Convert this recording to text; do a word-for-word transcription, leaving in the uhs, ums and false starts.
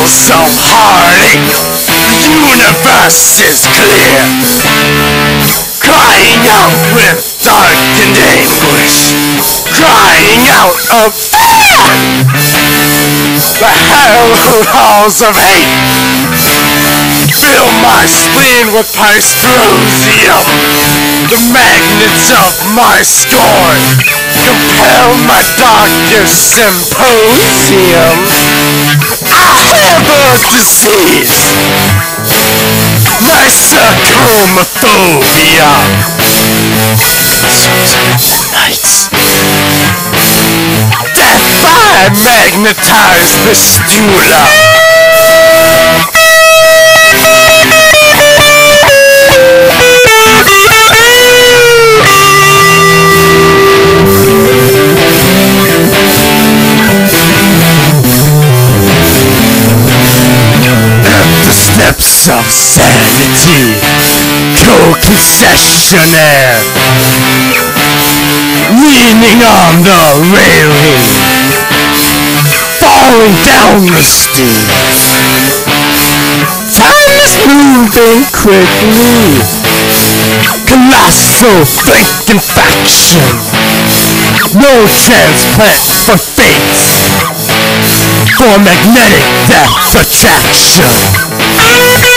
hours of heartache, the universe is clear, crying out with darkened anguish, crying out of fear. The hallowed halls of hate fill my spleen with pystrozium. The magnets of my scorn compel my darkest symposium. I have a disease, Nosocomephobia. Nights, death by magnetized fistula. Steps of sanity, co-concessionaire, leaning on the railing, falling down the stairs. Time is moving quickly, colossal frankenfaction, no transplant for fates, for magnetic death attraction.